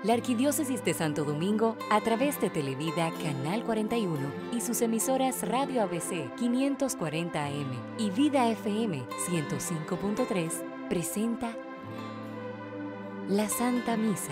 La Arquidiócesis de Santo Domingo, a través de Televida Canal 41 y sus emisoras Radio ABC 540 AM y Vida FM 105.3, presenta la Santa Misa.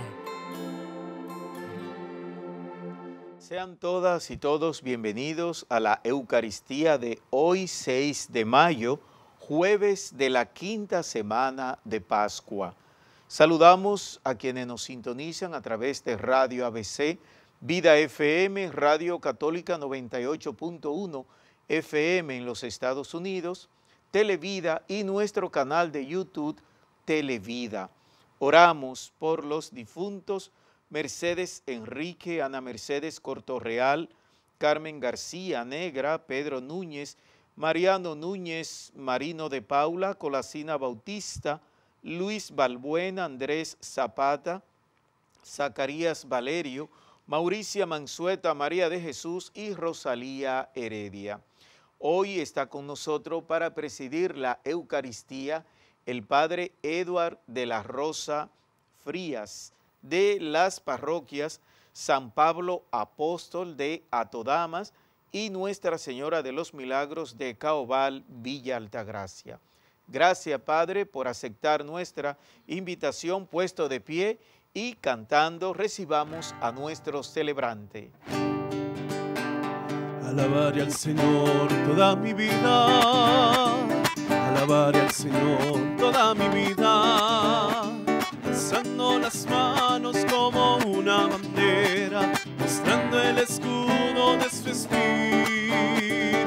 Sean todas y todos bienvenidos a la Eucaristía de hoy 6 de mayo, jueves de la quinta semana de Pascua. Saludamos a quienes nos sintonizan a través de Radio ABC, Vida FM, Radio Católica 98.1 FM en los Estados Unidos, Televida y nuestro canal de YouTube Televida. Oramos por los difuntos Mercedes Enrique, Ana Mercedes Cortorreal, Carmen García Negra, Pedro Núñez, Mariano Núñez, Marino de Paula, Colasina Bautista, Luis Balbuena, Andrés Zapata, Zacarías Valerio, Mauricia Mansueta, María de Jesús y Rosalía Heredia. Hoy está con nosotros para presidir la Eucaristía el Padre Eduard de la Rosa Frías, de las parroquias San Pablo Apóstol de Atodamas y Nuestra Señora de los Milagros de Caobal, Villa Altagracia. Gracias, Padre, por aceptar nuestra invitación, puesto de pie y cantando recibamos a nuestro celebrante. Alabaré al Señor toda mi vida, alabaré al Señor toda mi vida, alzando las manos como una bandera, mostrando el escudo de su espíritu.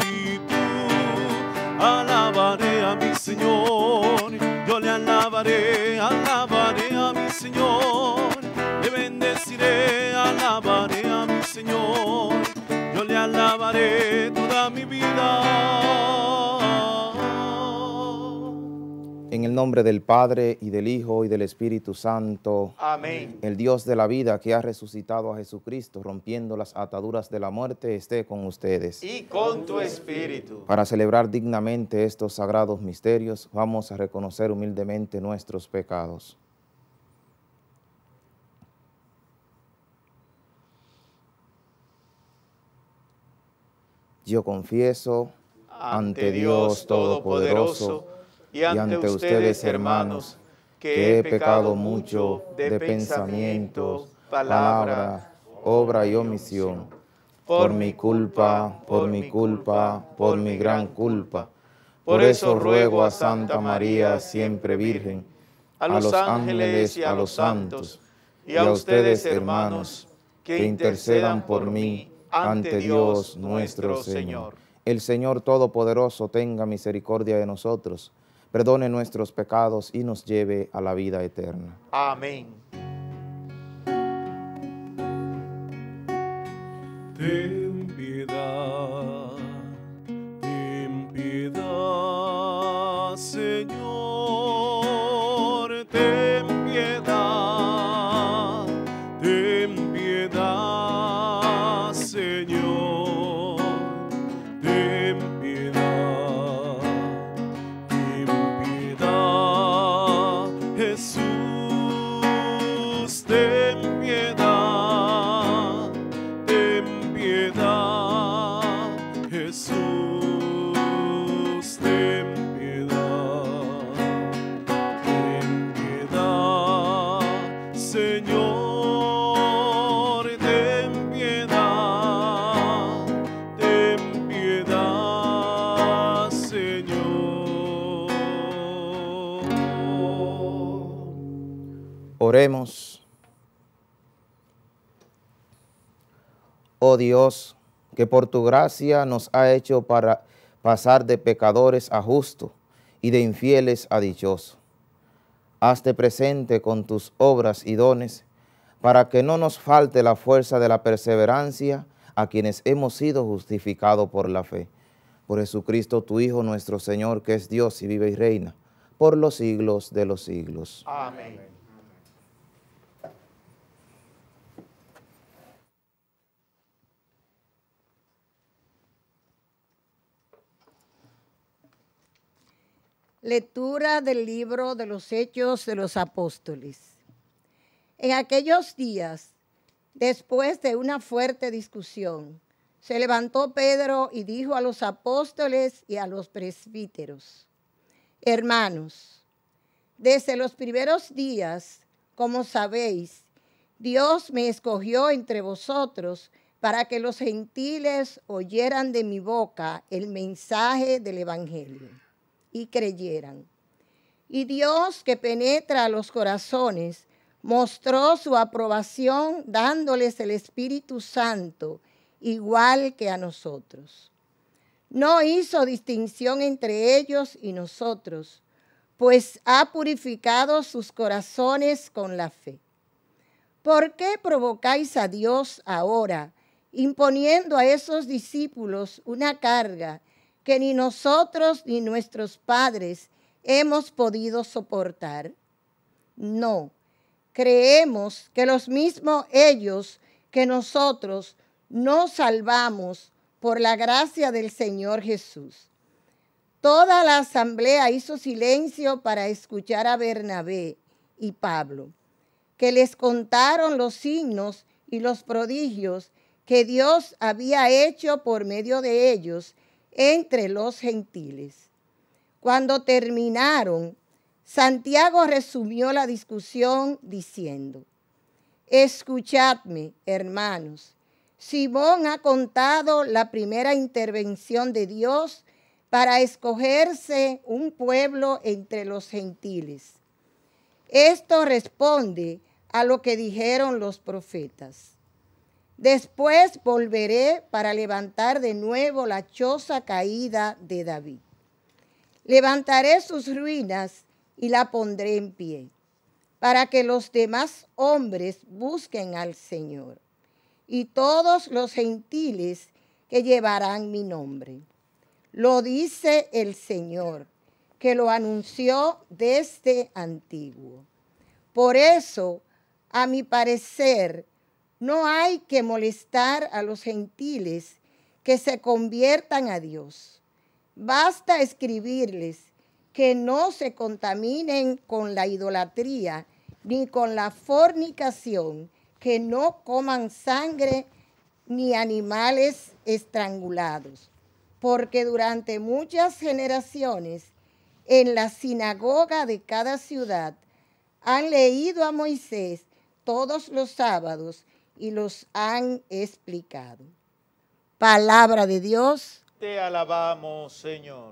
Alabaré a mi Señor, yo le alabaré a mi Señor, le bendeciré, alabaré a mi Señor, yo le alabaré toda mi vida. En el nombre del Padre, y del Hijo, y del Espíritu Santo. Amén. El Dios de la vida, que ha resucitado a Jesucristo, rompiendo las ataduras de la muerte, esté con ustedes. Y con tu espíritu. Para celebrar dignamente estos sagrados misterios, vamos a reconocer humildemente nuestros pecados. Yo confieso ante Dios Todopoderoso y ante ustedes, hermanos, que he pecado mucho de pensamiento, palabra, obra y omisión, por mi culpa, por mi gran culpa. Por eso ruego a Santa María, siempre Virgen, a los ángeles y a los santos, y a ustedes, hermanos, que intercedan por mí ante Dios nuestro Señor. El Señor Todopoderoso tenga misericordia de nosotros, perdone nuestros pecados y nos lleve a la vida eterna. Amén. Ten piedad, Señor, ten piedad, Señor, ten piedad, Jesús, ten piedad, Jesús, ten piedad, Señor, ten piedad, Señor. Oremos. Oh Dios, que por tu gracia nos ha hecho para pasar de pecadores a justos y de infieles a dichosos. Hazte presente con tus obras y dones, para que no nos falte la fuerza de la perseverancia a quienes hemos sido justificados por la fe. Por Jesucristo, tu Hijo, nuestro Señor, que es Dios y vive y reina, por los siglos de los siglos. Amén. Lectura del libro de los Hechos de los Apóstoles. En aquellos días, después de una fuerte discusión, se levantó Pedro y dijo a los apóstoles y a los presbíteros: hermanos, desde los primeros días, como sabéis, Dios me escogió entre vosotros para que los gentiles oyeran de mi boca el mensaje del evangelio y creyeran. Y Dios, que penetra los corazones, mostró su aprobación dándoles el Espíritu Santo, igual que a nosotros. No hizo distinción entre ellos y nosotros, pues ha purificado sus corazones con la fe. ¿Por qué provocáis a Dios ahora, imponiendo a esos discípulos una carga que ni nosotros ni nuestros padres hemos podido soportar? No, creemos que los mismos ellos que nosotros nos salvamos por la gracia del Señor Jesús. Toda la asamblea hizo silencio para escuchar a Bernabé y Pablo, que les contaron los signos y los prodigios que Dios había hecho por medio de ellos entre los gentiles. Cuando terminaron, Santiago resumió la discusión diciendo: escuchadme, hermanos. Simón ha contado la primera intervención de Dios para escogerse un pueblo entre los gentiles. Esto responde a lo que dijeron los profetas. Después volveré para levantar de nuevo la choza caída de David. Levantaré sus ruinas y la pondré en pie, para que los demás hombres busquen al Señor, y todos los gentiles que llevarán mi nombre. Lo dice el Señor, que lo anunció desde antiguo. Por eso, a mi parecer, no hay que molestar a los gentiles que se conviertan a Dios. Basta escribirles que no se contaminen con la idolatría ni con la fornicación, que no coman sangre ni animales estrangulados, porque durante muchas generaciones en la sinagoga de cada ciudad han leído a Moisés todos los sábados y los han explicado. Palabra de Dios. Te alabamos, Señor.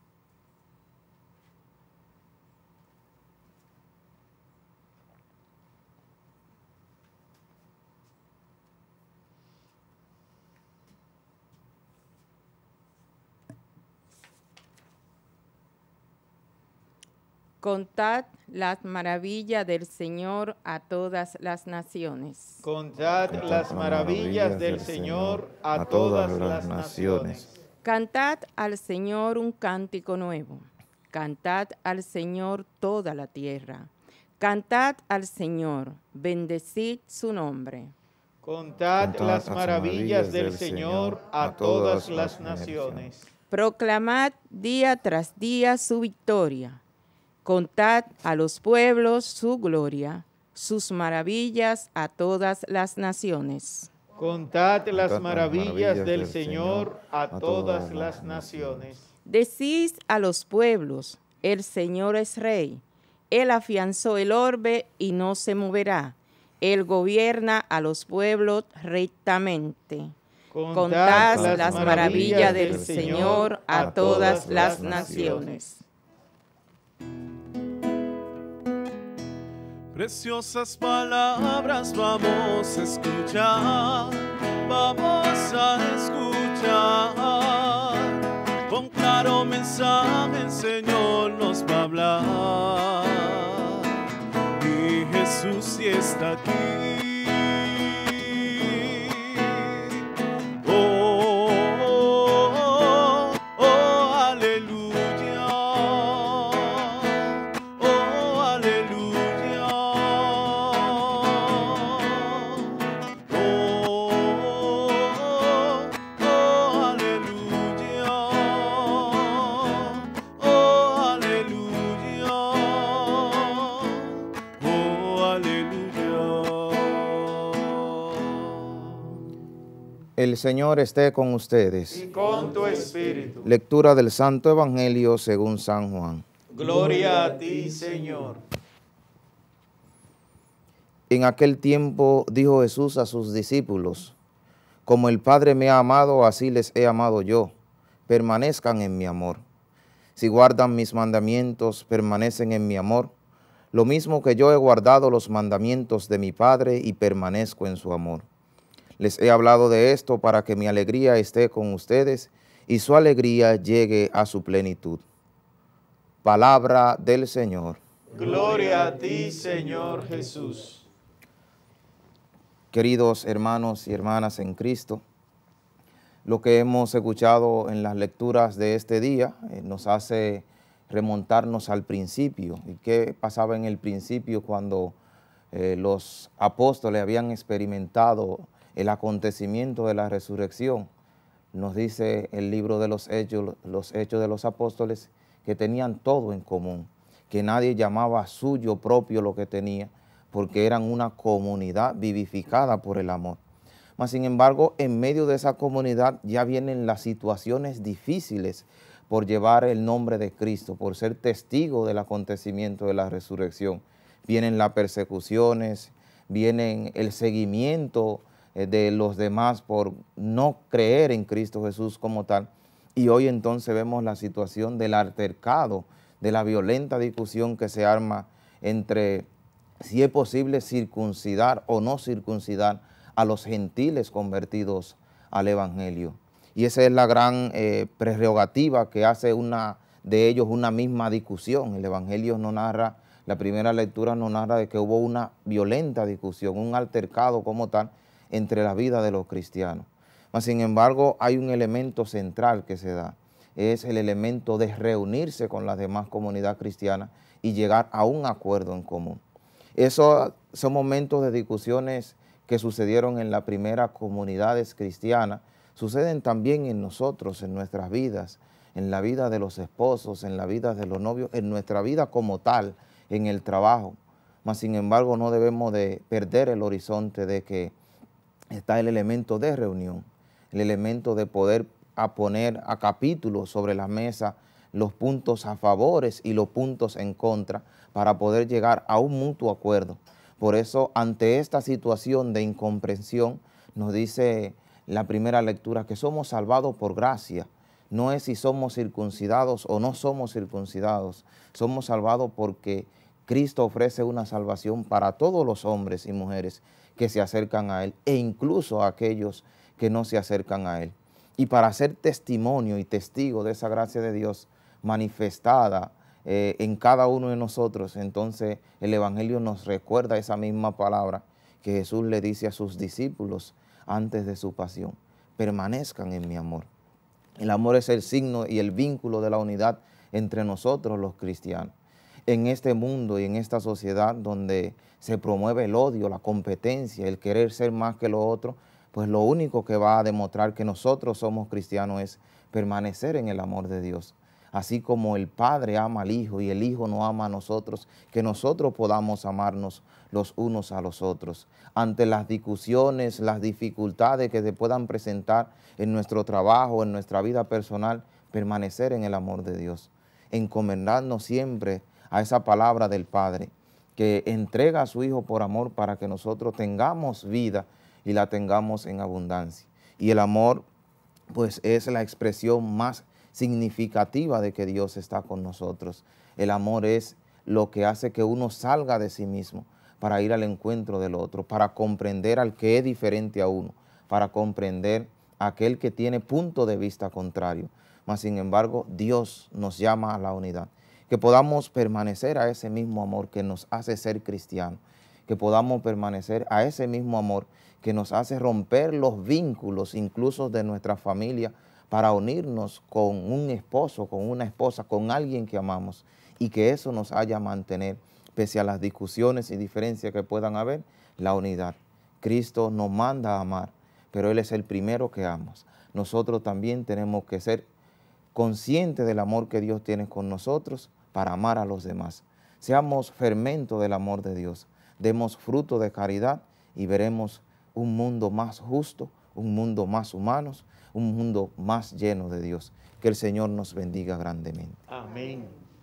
Contad las maravillas del Señor a todas las naciones. Contad las maravillas del Señor a todas las naciones. Cantad al Señor un cántico nuevo. Cantad al Señor toda la tierra. Cantad al Señor, bendecid su nombre. Contad las maravillas del Señor a todas las naciones. Proclamad día tras día su victoria. Contad a los pueblos su gloria, sus maravillas a todas las naciones. Contad las maravillas del Señor a todas las naciones. Decid a los pueblos, el Señor es Rey. Él afianzó el orbe y no se moverá. Él gobierna a los pueblos rectamente. Contad las maravillas del Señor a todas las naciones. Preciosas palabras vamos a escuchar, con claro mensaje el Señor nos va a hablar, y Jesús sí está aquí. Aleluya. El Señor esté con ustedes. Y con tu espíritu. Lectura del Santo Evangelio según San Juan. Gloria a ti, Señor. En aquel tiempo dijo Jesús a sus discípulos: como el Padre me ha amado, así les he amado yo. Permanezcan en mi amor. Si guardan mis mandamientos, permanecen en mi amor, lo mismo que yo he guardado los mandamientos de mi Padre y permanezco en su amor. Les he hablado de esto para que mi alegría esté con ustedes y su alegría llegue a su plenitud. Palabra del Señor. Gloria a ti, Señor Jesús. Queridos hermanos y hermanas en Cristo, lo que hemos escuchado en las lecturas de este día nos hace remontarnos al principio. ¿Y qué pasaba en el principio cuando los apóstoles habían experimentado el acontecimiento de la resurrección? Nos dice el libro de los Hechos de los Apóstoles, que tenían todo en común, que nadie llamaba suyo propio lo que tenía, porque eran una comunidad vivificada por el amor. Mas, sin embargo, en medio de esa comunidad ya vienen las situaciones difíciles por llevar el nombre de Cristo, por ser testigo del acontecimiento de la resurrección. Vienen las persecuciones, vienen el seguimiento de los demás por no creer en Cristo Jesús como tal. Y hoy entonces vemos la situación del altercado, de la violenta discusión que se arma entre si es posible circuncidar o no circuncidar a los gentiles convertidos al Evangelio. Y esa es la gran prerrogativa que hace de ellos una misma discusión. El Evangelio no narra, la primera lectura no narra de que hubo una violenta discusión, un altercado como tal entre la vida de los cristianos. Mas, sin embargo, hay un elemento central que se da, es el elemento de reunirse con las demás comunidades cristianas y llegar a un acuerdo en común. Esos son momentos de discusiones que sucedieron en las primeras comunidades cristianas, suceden también en nosotros, en nuestras vidas, en la vida de los esposos, en la vida de los novios, en nuestra vida como tal, en el trabajo. Mas, sin embargo, no debemos de perder el horizonte de que está el elemento de reunión, el elemento de poder poner a capítulo sobre la mesa los puntos a favores y los puntos en contra para poder llegar a un mutuo acuerdo. Por eso, ante esta situación de incomprensión, nos dice la primera lectura que somos salvados por gracia. No es si somos circuncidados o no somos circuncidados. Somos salvados porque Cristo ofrece una salvación para todos los hombres y mujeres que se acercan a Él, e incluso a aquellos que no se acercan a Él. Y para ser testimonio y testigo de esa gracia de Dios manifestada en cada uno de nosotros, entonces el Evangelio nos recuerda esa misma palabra que Jesús le dice a sus discípulos antes de su pasión: permanezcan en mi amor. El amor es el signo y el vínculo de la unidad entre nosotros los cristianos. En este mundo y en esta sociedad donde se promueve el odio, la competencia, el querer ser más que lo otro, pues lo único que va a demostrar que nosotros somos cristianos es permanecer en el amor de Dios. Así como el Padre ama al Hijo y el Hijo nos ama a nosotros, que nosotros podamos amarnos los unos a los otros. Ante las discusiones, las dificultades que se puedan presentar en nuestro trabajo, en nuestra vida personal, permanecer en el amor de Dios. Encomendarnos siempre a esa palabra del Padre, que entrega a su Hijo por amor para que nosotros tengamos vida y la tengamos en abundancia. Y el amor, pues, es la expresión más significativa de que Dios está con nosotros. El amor es lo que hace que uno salga de sí mismo para ir al encuentro del otro, para comprender al que es diferente a uno, para comprender a aquel que tiene punto de vista contrario. Mas, sin embargo, Dios nos llama a la unidad, que podamos permanecer a ese mismo amor que nos hace ser cristianos, que podamos permanecer a ese mismo amor que nos hace romper los vínculos incluso de nuestra familia para unirnos con un esposo, con una esposa, con alguien que amamos, y que eso nos haya a mantener, pese a las discusiones y diferencias que puedan haber, la unidad. Cristo nos manda a amar, pero Él es el primero que ama. Nosotros también tenemos que ser conscientes del amor que Dios tiene con nosotros para amar a los demás. Seamos fermento del amor de Dios, demos fruto de caridad y veremos un mundo más justo, un mundo más humano, un mundo más lleno de Dios. Que el Señor nos bendiga grandemente. Amén.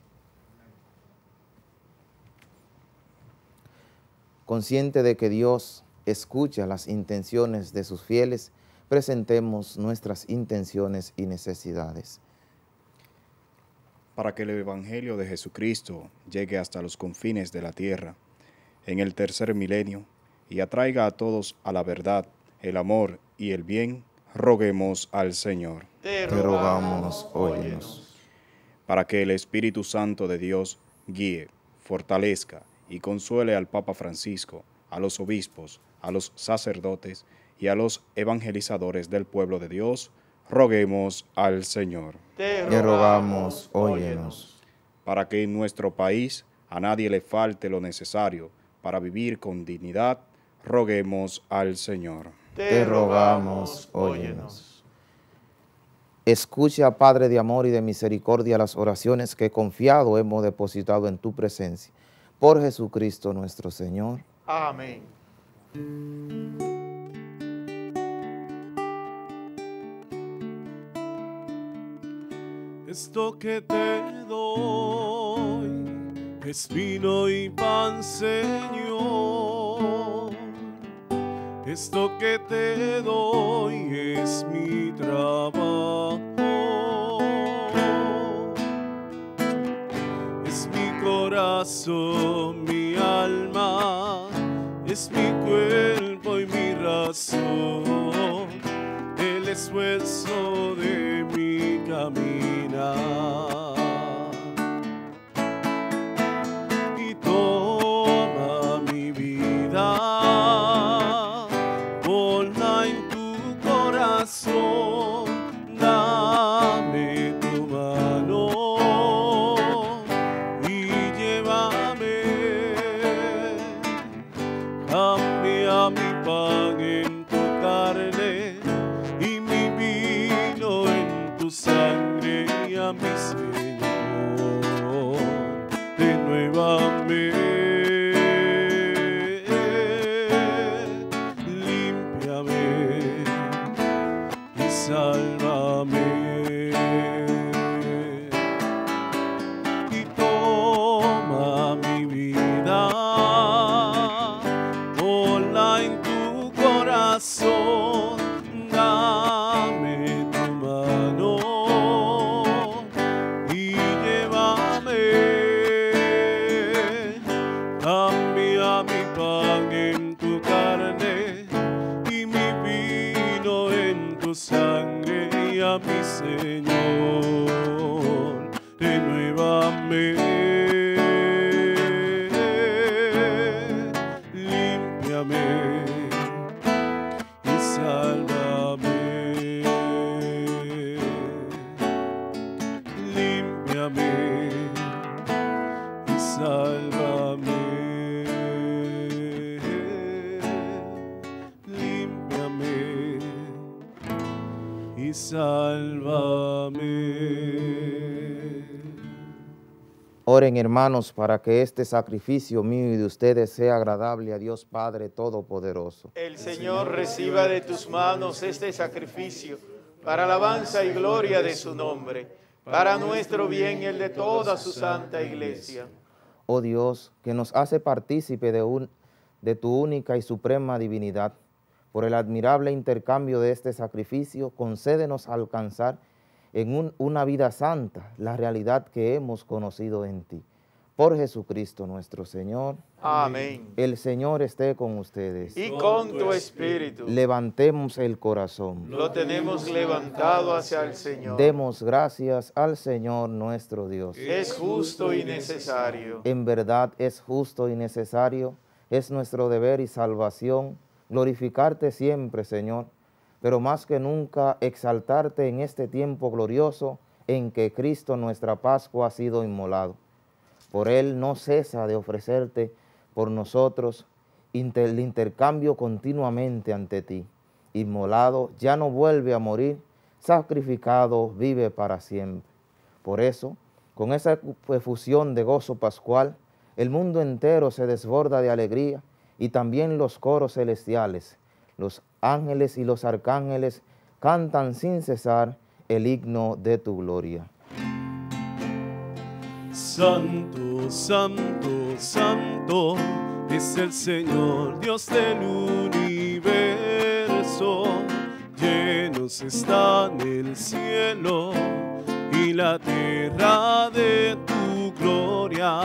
Consciente de que Dios escucha las intenciones de sus fieles, presentemos nuestras intenciones y necesidades. Para que el Evangelio de Jesucristo llegue hasta los confines de la tierra, en el tercer milenio, y atraiga a todos a la verdad, el amor y el bien, roguemos al Señor. Te rogamos, óyenos. Para que el Espíritu Santo de Dios guíe, fortalezca y consuele al Papa Francisco, a los obispos, a los sacerdotes y a los evangelizadores del pueblo de Dios, roguemos al Señor. Te rogamos, óyenos. Para que en nuestro país a nadie le falte lo necesario para vivir con dignidad, roguemos al Señor. Te rogamos, óyenos. Escucha, Padre de amor y de misericordia, las oraciones que confiado hemos depositado en tu presencia. Por Jesucristo nuestro Señor. Amén. Esto que te doy es vino y pan, Señor. Esto que te doy es mi trabajo. Es mi corazón, mi alma, es mi cuerpo y mi razón, el esfuerzo de mi caminar. Y toma mi vida, ponla en tu corazón, dame tu mano y llévame. Cambia mi pan en tu carne y mi vino en tu sangre, y a mi Señor, renuévame, límpiame y sálvame. Y toma mi vida, ponla en tu corazón, dame tu mano y llévame. Cambia mi pan en tu carne y mi vino en tu sangre, y a mi Señor, renuévame, límpiame y sálvame. Límpiame y sálvame. Límpiame y sálvame. Oren, hermanos, para que este sacrificio mío y de ustedes sea agradable a Dios Padre Todopoderoso. El Señor reciba de tus manos este sacrificio para alabanza y gloria de su nombre, para nuestro bien y el de toda su santa iglesia. Oh Dios, que nos hace partícipe de tu única y suprema divinidad, por el admirable intercambio de este sacrificio, concédenos alcanzar en una vida santa la realidad que hemos conocido en ti. Por Jesucristo nuestro Señor. Amén. El Señor esté con ustedes. Y con tu espíritu. Levantemos el corazón. Lo tenemos levantado hacia el Señor. Demos gracias al Señor nuestro Dios. Es justo y necesario. En verdad es justo y necesario, es nuestro deber y salvación glorificarte siempre, Señor, pero más que nunca exaltarte en este tiempo glorioso en que Cristo nuestra Pascua ha sido inmolado. Por Él no cesa de ofrecerte por nosotros el intercambio continuamente ante ti. Inmolado, ya no vuelve a morir, sacrificado, vive para siempre. Por eso, con esa efusión de gozo pascual, el mundo entero se desborda de alegría y también los coros celestiales Los ángeles y los arcángeles cantan sin cesar el himno de tu gloria. Santo, santo, santo es el Señor, Dios del universo. Llenos están el cielo y la tierra de tu gloria.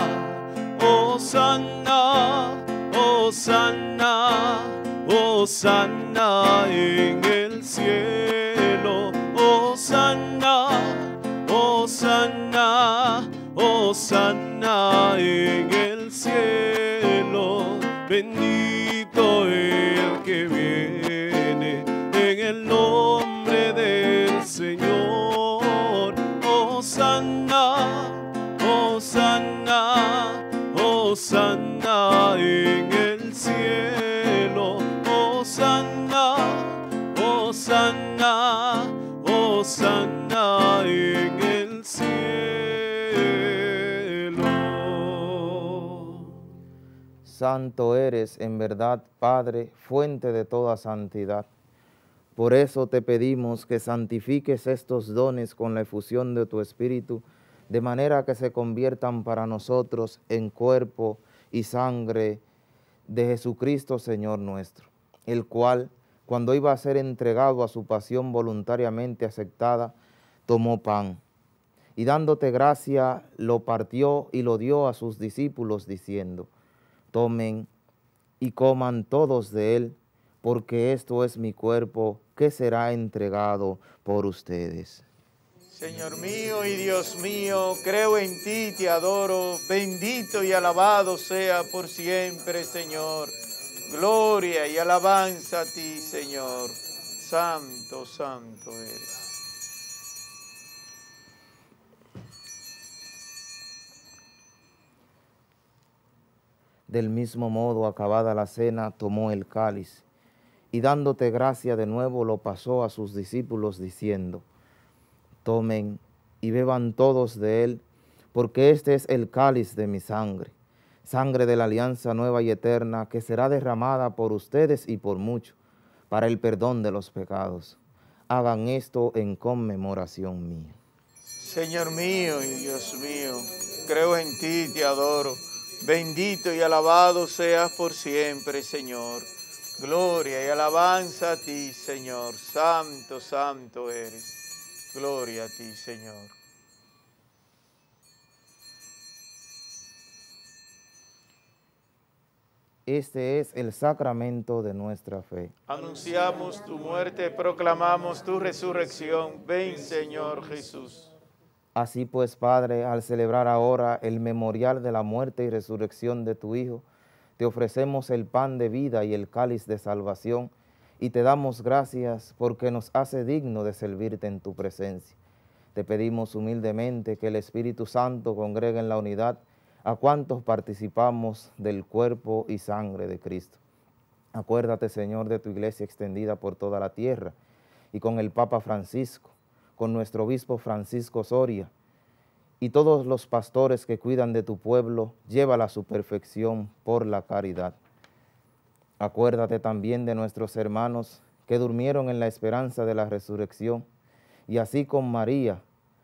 Hosanna, Hosanna, Hosanna en el cielo. Hosanna, Hosanna, Hosanna en el cielo. Bendito el que viene en el nombre del Señor. Hosanna, Hosanna, Hosanna en el cielo. Hosanna, Hosanna, Hosanna en el cielo. Santo eres en verdad, Padre, fuente de toda santidad. Por eso te pedimos que santifiques estos dones con la efusión de tu Espíritu, de manera que se conviertan para nosotros en cuerpo y sangre de Jesucristo, Señor nuestro, el cual, cuando iba a ser entregado a su pasión voluntariamente aceptada, tomó pan, y dándote gracia, lo partió y lo dio a sus discípulos, diciendo: tomen y coman todos de él, porque esto es mi cuerpo que será entregado por ustedes. Señor mío y Dios mío, creo en ti, te adoro, bendito y alabado sea por siempre, Señor. Gloria y alabanza a ti, Señor. Santo, santo eres. Del mismo modo, acabada la cena, tomó el cáliz, y dándote gracia de nuevo, lo pasó a sus discípulos, diciendo: tomen y beban todos de él, porque este es el cáliz de mi sangre, sangre de la alianza nueva y eterna, que será derramada por ustedes y por muchos, para el perdón de los pecados. Hagan esto en conmemoración mía. Señor mío y Dios mío, creo en ti, te adoro, bendito y alabado seas por siempre, Señor. Gloria y alabanza a ti, Señor. Santo, santo eres. Gloria a ti, Señor. Este es el sacramento de nuestra fe. Anunciamos tu muerte, proclamamos tu resurrección. Ven, Señor Jesús. Así pues, Padre, al celebrar ahora el memorial de la muerte y resurrección de tu Hijo, te ofrecemos el pan de vida y el cáliz de salvación, y te damos gracias porque nos hace digno de servirte en tu presencia. Te pedimos humildemente que el Espíritu Santo congregue en la unidad a cuantos participamos del cuerpo y sangre de Cristo. Acuérdate, Señor, de tu iglesia extendida por toda la tierra, y con el Papa Francisco, con nuestro obispo Francisco Soria, y todos los pastores que cuidan de tu pueblo, llévala a su perfección por la caridad. Acuérdate también de nuestros hermanos que durmieron en la esperanza de la resurrección, y así con María,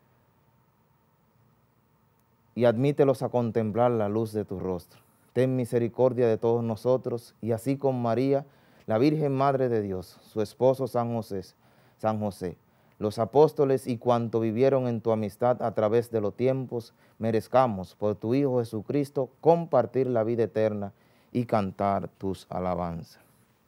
y admítelos a contemplar la luz de tu rostro. Ten misericordia de todos nosotros, y así con María, la Virgen Madre de Dios, su esposo San José, los apóstoles y cuanto vivieron en tu amistad a través de los tiempos, merezcamos por tu Hijo Jesucristo compartir la vida eterna y cantar tus alabanzas.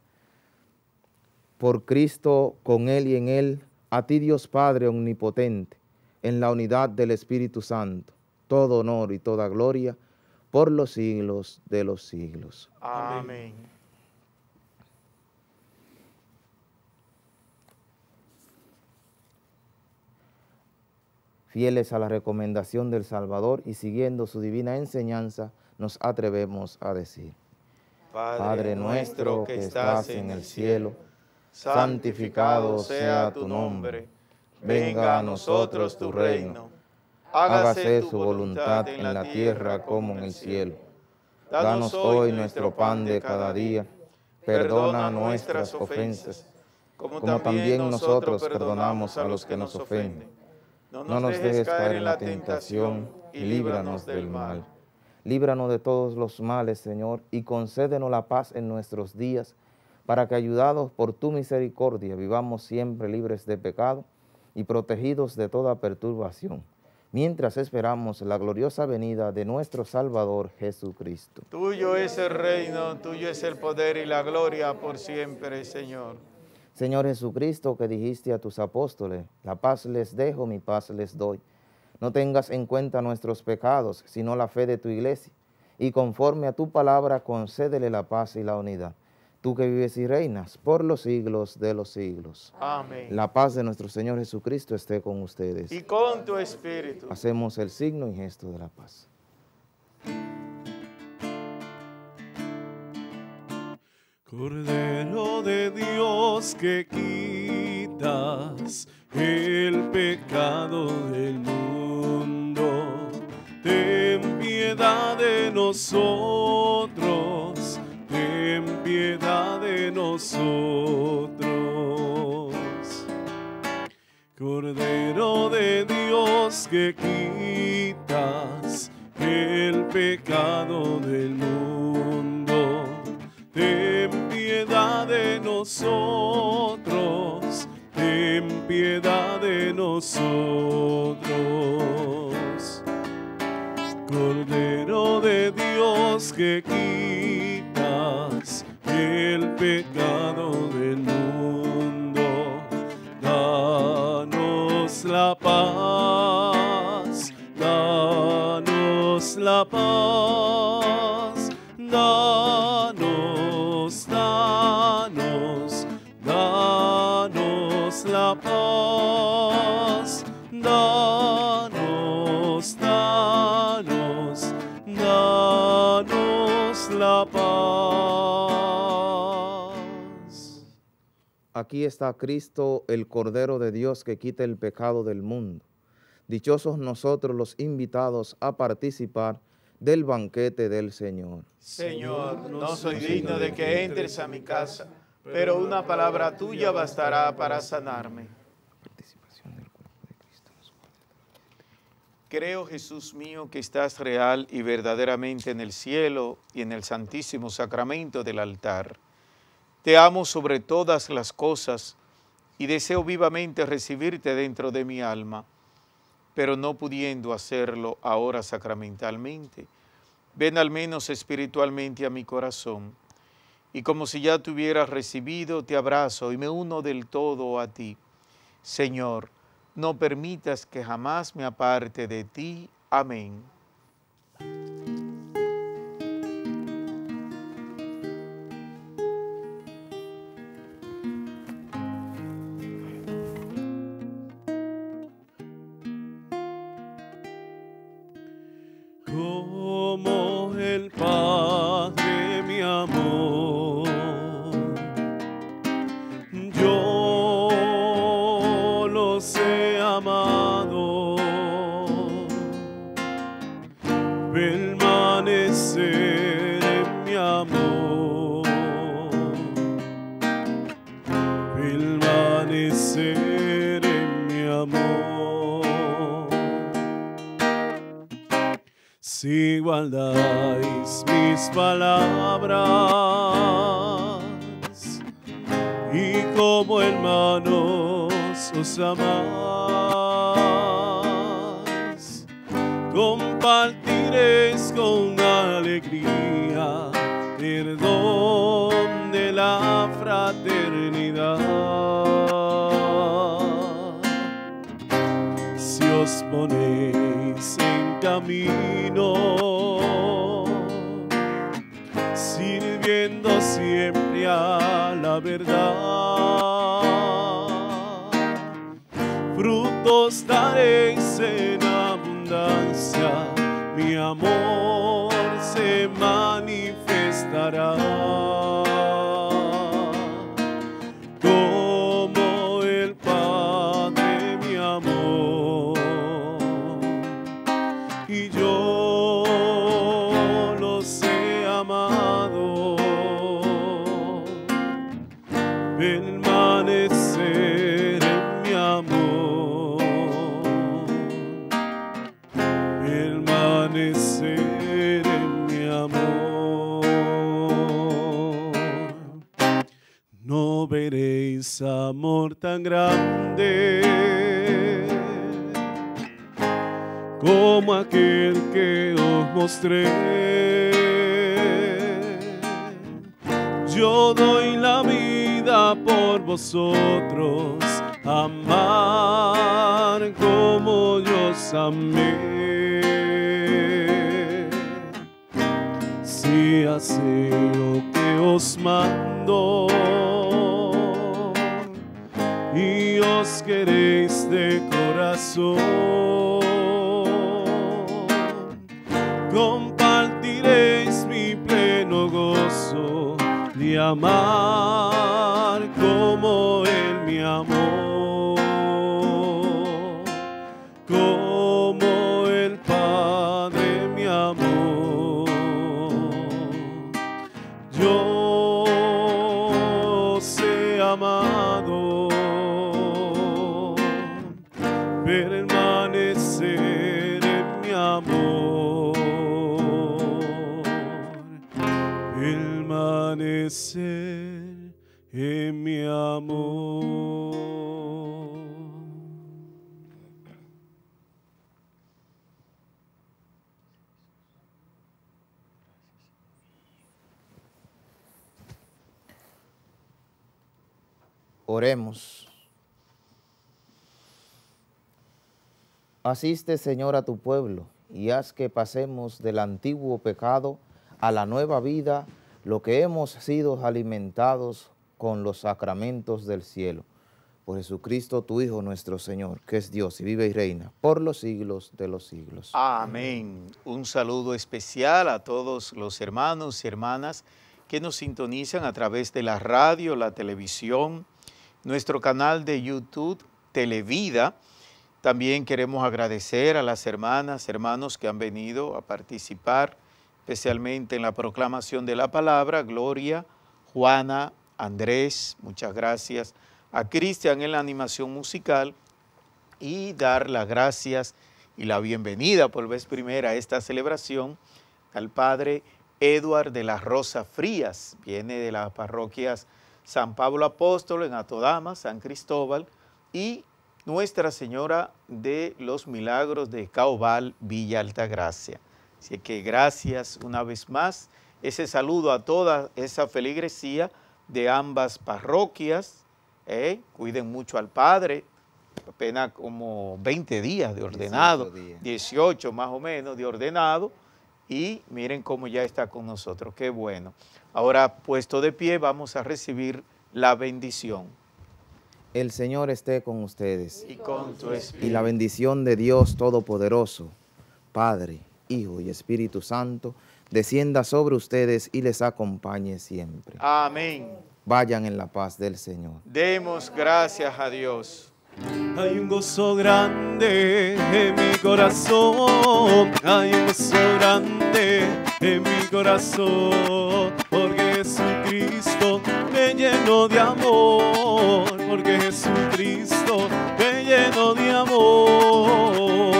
Por Cristo, con Él y en Él, a ti Dios Padre omnipotente, en la unidad del Espíritu Santo, todo honor y toda gloria, por los siglos de los siglos. Amén. Fieles a la recomendación del Salvador y siguiendo su divina enseñanza, nos atrevemos a decir: Padre nuestro que estás en el cielo, santificado sea tu nombre. Venga a nosotros tu reino. Hágase tu voluntad en la tierra como en el cielo. Danos hoy nuestro pan de cada día. perdona nuestras ofensas, como también nosotros perdonamos a los que nos ofenden. No nos dejes caer en la tentación y líbranos del mal. Líbranos de todos los males, Señor, y concédenos la paz en nuestros días, para que, ayudados por tu misericordia, vivamos siempre libres de pecado y protegidos de toda perturbación, mientras esperamos la gloriosa venida de nuestro Salvador Jesucristo. Tuyo es el reino, tuyo es el poder y la gloria por siempre, Señor. Señor Jesucristo, que dijiste a tus apóstoles, la paz les dejo, mi paz les doy. No tengas en cuenta nuestros pecados, sino la fe de tu iglesia, y conforme a tu palabra concédele la paz y la unidad. Tú que vives y reinas por los siglos de los siglos. Amén. La paz de nuestro Señor Jesucristo esté con ustedes. Y con tu espíritu. Hacemos el signo y gesto de la paz. Cordero de Dios, que quitas el pecado del mundo, ten piedad de nosotros, ten piedad de nosotros. Cordero de Dios, que quitas el pecado del mundo, ten piedad de nosotros, ten piedad de nosotros. Cordero de Dios, que quitas el pecado del mundo, danos la paz, danos la paz, danos, danos, danos la paz, danos, danos, danos la paz. Aquí está Cristo, el Cordero de Dios que quita el pecado del mundo. Dichosos nosotros los invitados a participar del banquete del Señor. Señor, no soy digno de que entres a mi casa, pero una palabra tuya bastará para sanarme. Creo, Jesús mío, que estás real y verdaderamente en el cielo y en el santísimo sacramento del altar. Te amo sobre todas las cosas y deseo vivamente recibirte dentro de mi alma, pero no pudiendo hacerlo ahora sacramentalmente, ven al menos espiritualmente a mi corazón, y como si ya te hubieras recibido, te abrazo y me uno del todo a ti. Señor, no permitas que jamás me aparte de ti. Amén. Como el Padre mi amor, yo los he amado, permanecer en mi amor, permanecer en mi amor. Si guardáis mis palabras y como hermanos os amáis, compartiréis con alegría el don de la fraternidad. Si os ponéis en camino, sirviendo siempre a la verdad, frutos daréis en abundancia, mi amor se manifestará. Como el Padre mi amor, y yo los he amado, permanecer en mi amor, permanecer en mi amor. No veréis amor tan grande como aquel que os mostré. Yo doy la vida por vosotros, amar como yo os amé. Si hacéis lo que os mando y os queréis de corazón, compartiréis mi pleno gozo de amar como Él me amó, como el Padre me amó. Yo os he amado, permanecer en mi amor, permanecer en mi amor. Oremos. Asiste, Señor, a tu pueblo y haz que pasemos del antiguo pecado a la nueva vida, lo que hemos sido alimentados con los sacramentos del cielo. Por Jesucristo, tu Hijo, nuestro Señor, que es Dios y vive y reina por los siglos de los siglos. Amén. Un saludo especial a todos los hermanos y hermanas que nos sintonizan a través de la radio, la televisión, nuestro canal de YouTube, Televida. También queremos agradecer a las hermanas, hermanos que han venido a participar, especialmente en la proclamación de la palabra. Gloria, Juana, Andrés, muchas gracias. A Cristian en la animación musical y dar las gracias y la bienvenida por vez primera a esta celebración al Padre Edward de la Rosa Frías. Viene de las parroquias San Pablo Apóstol en Atodama, San Cristóbal y Nuestra Señora de los Milagros de Caobal, Villa Altagracia. Así que gracias una vez más. Ese saludo a toda esa feligresía de ambas parroquias. Cuiden mucho al Padre, apenas como 20 días de ordenado, 18 más o menos de ordenado, y miren cómo ya está con nosotros, qué bueno. Ahora, puesto de pie, vamos a recibir la bendición. El Señor esté con ustedes. Y con tu espíritu. Y la bendición de Dios Todopoderoso, Padre, Hijo y Espíritu Santo, descienda sobre ustedes y les acompañe siempre. Amén. Vayan en la paz del Señor. Demos gracias a Dios. Hay un gozo grande en mi corazón, hay un gozo grande en mi corazón, porque Jesucristo me llenó de amor, porque Jesucristo me llenó de amor.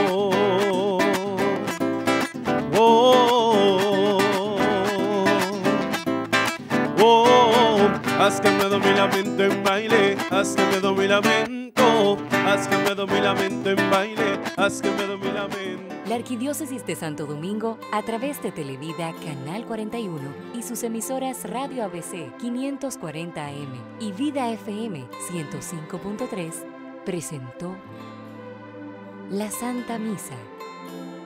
Haz que me domine la mente en baile, haz que me domine la mente, haz que me domine la mente en baile, haz que me domine la mente. La Arquidiócesis de Santo Domingo, a través de Televida Canal 41 y sus emisoras Radio ABC 540 AM y Vida FM 105.3, presentó la Santa Misa.